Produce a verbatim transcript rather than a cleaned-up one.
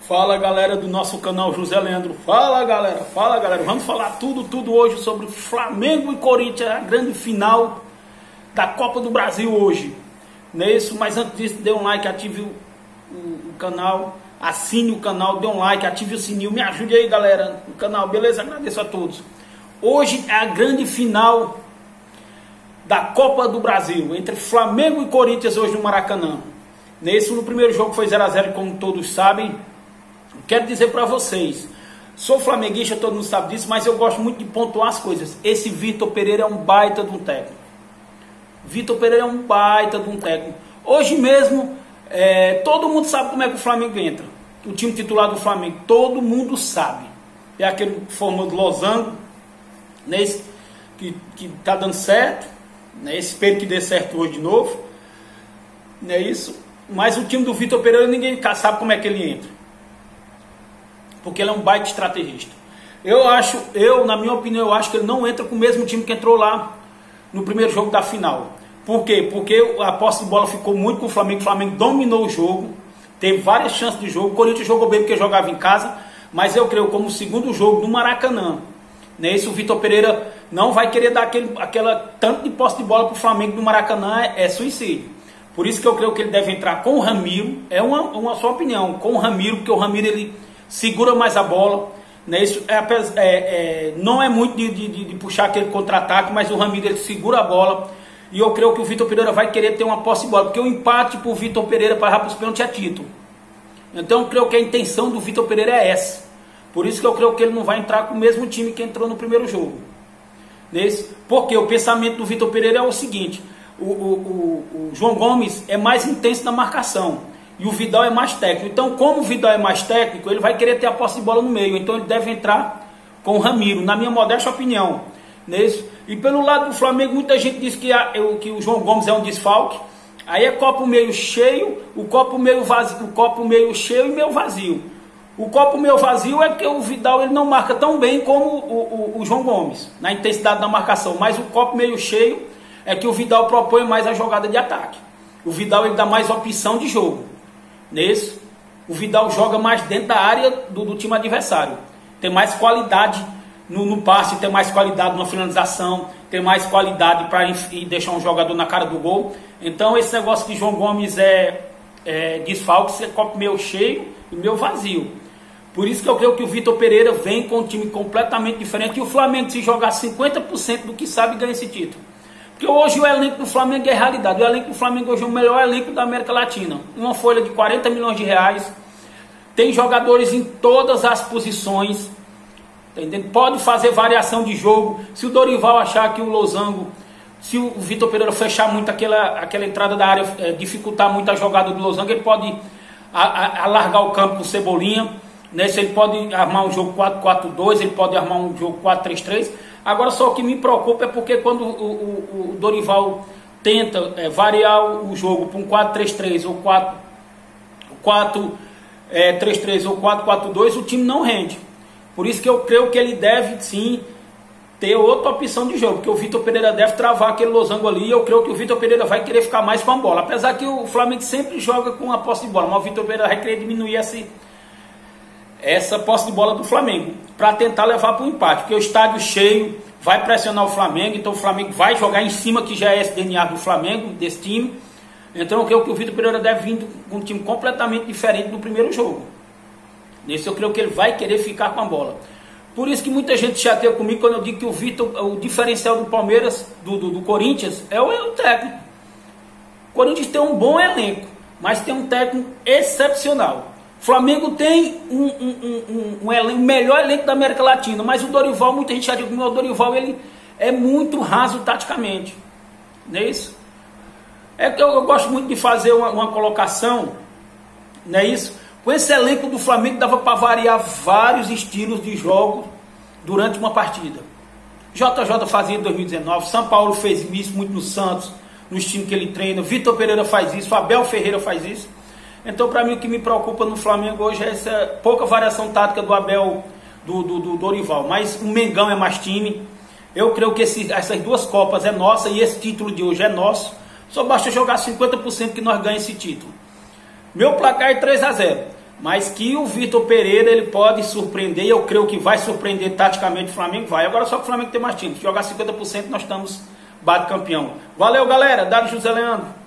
Fala galera do nosso canal José Leandro, fala galera, fala galera, vamos falar tudo, tudo hoje sobre Flamengo e Corinthians, a grande final da Copa do Brasil hoje, não é isso? Mas antes disso, dê um like, ative o, o, o canal, assine o canal, dê um like, ative o sininho, me ajude aí galera no canal, beleza? Agradeço a todos. Hoje é a grande final da Copa do Brasil, entre Flamengo e Corinthians hoje no Maracanã. Nesse, no primeiro jogo foi zero a zero, como todos sabem. Quero dizer para vocês, sou flamenguista, todo mundo sabe disso, mas eu gosto muito de pontuar as coisas. Esse Vitor Pereira é um baita de um técnico. Vitor Pereira é um baita de um técnico. Hoje mesmo, é, todo mundo sabe como é que o Flamengo entra. O time titular do Flamengo, todo mundo sabe. É aquele formato losango, né, esse, que, que tá dando certo, né, espero que dê certo hoje de novo. Não é isso? Mas o time do Vitor Pereira, ninguém sabe como é que ele entra. Porque ele é um baita estrategista. Eu acho, eu, na minha opinião, eu acho que ele não entra com o mesmo time que entrou lá no primeiro jogo da final. Por quê? Porque a posse de bola ficou muito com o Flamengo. O Flamengo dominou o jogo, teve várias chances de jogo. O Corinthians jogou bem porque jogava em casa, mas eu creio como o segundo jogo no Maracanã. Nesse, o Vitor Pereira não vai querer dar aquele, aquela tanto de posse de bola para o Flamengo no Maracanã, é, é suicídio. Por isso que eu creio que ele deve entrar com o Ramiro. É uma, uma sua opinião, com o Ramiro, porque o Ramiro ele segura mais a bola, né? Isso é, é, é, não é muito de, de, de puxar aquele contra-ataque, mas o Ramiro ele segura a bola, e eu creio que o Vitor Pereira vai querer ter uma posse de bola, porque o empate para o Vitor Pereira para ir para os pênaltis é título. Então eu creio que a intenção do Vitor Pereira é essa, por isso que eu creio que ele não vai entrar com o mesmo time que entrou no primeiro jogo. Nesse, porque o pensamento do Vitor Pereira é o seguinte, o, o, o, o João Gomes é mais intenso na marcação, e o Vidal é mais técnico. Então, como o Vidal é mais técnico, ele vai querer ter a posse de bola no meio. Então, ele deve entrar com o Ramiro, na minha modesta opinião. Nesse. E pelo lado do Flamengo, muita gente diz que, a, que o João Gomes é um desfalque. Aí é copo meio cheio, o copo meio vazio, o copo meio cheio e meio vazio. O copo meio vazio é que o Vidal ele não marca tão bem como o, o, o João Gomes, na intensidade da marcação. Mas o copo meio cheio é que o Vidal propõe mais a jogada de ataque. O Vidal ele dá mais opção de jogo. Nesse, o Vidal joga mais dentro da área do, do time adversário. Tem mais qualidade no, no passe, tem mais qualidade na finalização, tem mais qualidade para deixar um jogador na cara do gol. Então esse negócio que João Gomes é, é desfalque, é copo meio cheio e meio vazio. Por isso que eu creio que o Vitor Pereira vem com um time completamente diferente. E o Flamengo, se jogar cinquenta por cento do que sabe, ganha esse título. Porque hoje o elenco do Flamengo é realidade. O elenco do Flamengo hoje é o melhor elenco da América Latina. Uma folha de quarenta milhões de reais. Tem jogadores em todas as posições. Entendeu? Pode fazer variação de jogo. Se o Dorival achar que o losango, se o Vitor Pereira fechar muito aquela, aquela entrada da área, é, dificultar muito a jogada do losango, ele pode a, a, alargar o campo com Cebolinha. Né? Se ele pode armar um jogo quatro quatro dois, ele pode armar um jogo quatro três três. Agora só o que me preocupa é porque quando o, o, o Dorival tenta é, variar o jogo para um quatro três três ou quatro três três ou quatro quatro dois, o time não rende. Por isso que eu creio que ele deve sim ter outra opção de jogo, porque o Vitor Pereira deve travar aquele losango ali, e eu creio que o Vitor Pereira vai querer ficar mais com a bola. Apesar que o Flamengo sempre joga com a posse de bola, mas o Vitor Pereira vai querer diminuir esse... essa posse de bola do Flamengo, para tentar levar para o empate, porque o estádio cheio vai pressionar o Flamengo, então o Flamengo vai jogar em cima, que já é esse D N A do Flamengo, desse time. Então eu creio que o Vitor Pereira deve vir com um time completamente diferente do primeiro jogo. Nesse eu creio que ele vai querer ficar com a bola. Por isso que muita gente chateia comigo quando eu digo que o Vitor, o diferencial do Palmeiras, do, do, do Corinthians, é o, é o técnico. O Corinthians tem um bom elenco, mas tem um técnico excepcional. O Flamengo tem um, um, um, um, um elenco, melhor elenco da América Latina, mas o Dorival, muita gente já diz que o Dorival ele é muito raso taticamente. Não é isso? É que eu, eu gosto muito de fazer uma, uma colocação, não é isso? Com esse elenco do Flamengo dava para variar vários estilos de jogo durante uma partida. J J fazia em dois mil e dezenove, São Paulo fez isso muito no Santos, nos times que ele treina, Vitor Pereira faz isso, Abel Ferreira faz isso. Então, para mim, o que me preocupa no Flamengo hoje é essa pouca variação tática do Abel, do, do, do Dorival. Mas o Mengão é mais time. Eu creio que esse, essas duas Copas é nossa e esse título de hoje é nosso. Só basta jogar cinquenta por cento que nós ganhamos esse título. Meu placar é três a zero. Mas que o Vitor Pereira ele pode surpreender, e eu creio que vai surpreender taticamente o Flamengo, vai. Agora só que o Flamengo tem mais time. Se jogar cinquenta por cento, nós estamos bate campeão. Valeu, galera. Dário José Leandro.